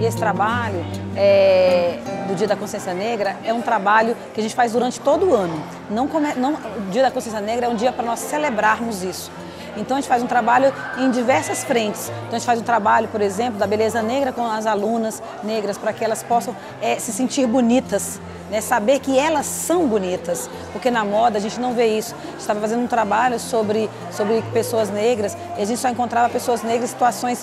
esse trabalho do Dia da Consciência Negra é um trabalho que a gente faz durante todo o ano. O Dia da Consciência Negra é um dia para nós celebrarmos isso. Então a gente faz um trabalho em diversas frentes. Então a gente faz um trabalho, por exemplo, da beleza negra com as alunas negras, para que elas possam se sentir bonitas, né? Saber que elas são bonitas, porque na moda a gente não vê isso. A gente estava fazendo um trabalho sobre pessoas negras e a gente só encontrava pessoas negras em situações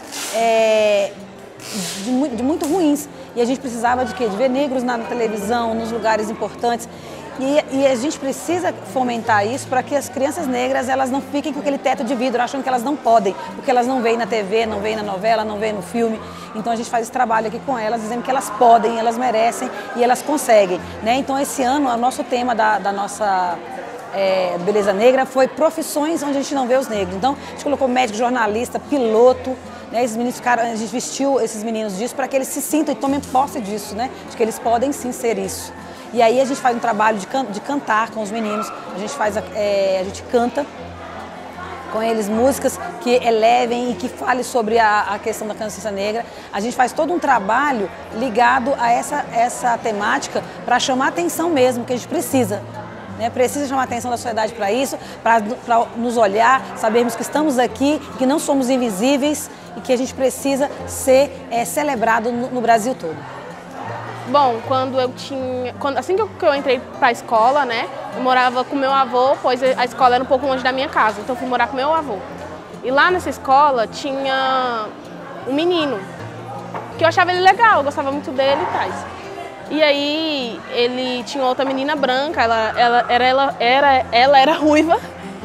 de muito ruins. E a gente precisava de quê? De ver negros na televisão, nos lugares importantes. E a gente precisa fomentar isso para que as crianças negras elas não fiquem com aquele teto de vidro, achando que elas não podem, porque elas não veem na TV, não veem na novela, não veem no filme. Então a gente faz esse trabalho aqui com elas, dizendo que elas podem, elas merecem e elas conseguem, né? Então esse ano, o nosso tema da nossa Beleza Negra foi profissões onde a gente não vê os negros. Então a gente colocou médico, jornalista, piloto, né? Esses meninos ficaram, a gente vestiu esses meninos disso para que eles se sintam e tomem posse disso, né? De que eles podem sim ser isso. E aí a gente faz um trabalho de cantar com os meninos, a gente canta com eles músicas que elevem e que falem sobre a questão da consciência negra. A gente faz todo um trabalho ligado a essa temática para chamar atenção mesmo, que a gente precisa. Né? Precisa chamar a atenção da sociedade para isso, para nos olhar, sabermos que estamos aqui, que não somos invisíveis e que a gente precisa ser celebrado no Brasil todo. Bom, assim que eu entrei para a escola, né, eu morava com meu avô, pois a escola era um pouco longe da minha casa, então eu fui morar com meu avô. E lá nessa escola tinha um menino, que eu achava ele legal, eu gostava muito dele e tal. E aí ele tinha outra menina branca, ela era ruiva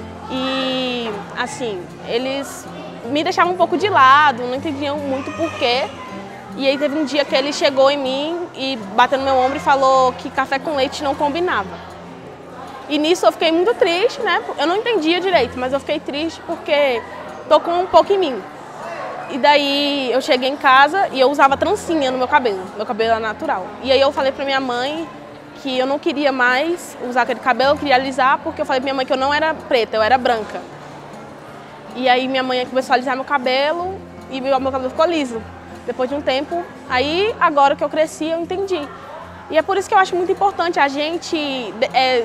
e assim, eles me deixavam um pouco de lado, não entendiam muito porquê. E aí teve um dia que ele chegou em mim e bateu no meu ombro e falou que café com leite não combinava. E nisso eu fiquei muito triste, né? Eu não entendia direito, mas eu fiquei triste porque tocou um pouco em mim. E daí eu cheguei em casa e eu usava trancinha no meu cabelo era natural. E aí eu falei pra minha mãe que eu não queria mais usar aquele cabelo, eu queria alisar, porque eu falei pra minha mãe que eu não era preta, eu era branca. E aí minha mãe começou a alisar meu cabelo e meu cabelo ficou liso. Depois de um tempo, aí agora que eu cresci, eu entendi. E é por isso que eu acho muito importante a gente,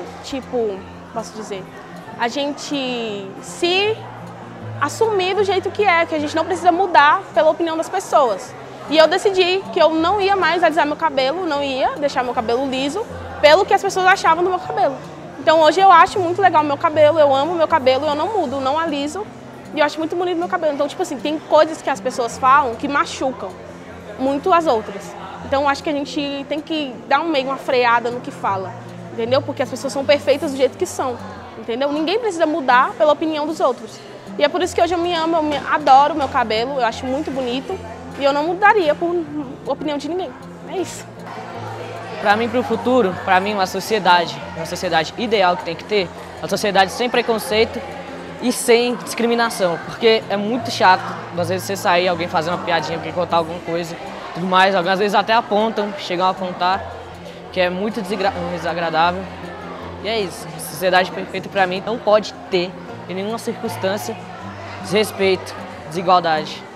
posso dizer, a gente se assumir do jeito que a gente não precisa mudar pela opinião das pessoas. E eu decidi que eu não ia mais alisar meu cabelo, não ia deixar meu cabelo liso, pelo que as pessoas achavam do meu cabelo. Então hoje eu acho muito legal o meu cabelo, eu amo o meu cabelo, eu não mudo, não aliso. E eu acho muito bonito meu cabelo. Então, tipo assim, tem coisas que as pessoas falam que machucam muito as outras. Então, eu acho que a gente tem que dar uma freada no que fala, entendeu? Porque as pessoas são perfeitas do jeito que são, entendeu? Ninguém precisa mudar pela opinião dos outros. E é por isso que hoje eu me amo, adoro o meu cabelo, eu acho muito bonito. E eu não mudaria por opinião de ninguém. É isso. Para mim, para o futuro, para mim, uma sociedade ideal que tem que ter, uma sociedade sem preconceito e sem discriminação, porque é muito chato, às vezes você sair, alguém fazer uma piadinha, alguém contar alguma coisa, tudo mais, às vezes até apontam, chegam a apontar, que é muito desagradável. E é isso, sociedade perfeita para mim não pode ter, em nenhuma circunstância, desrespeito, desigualdade.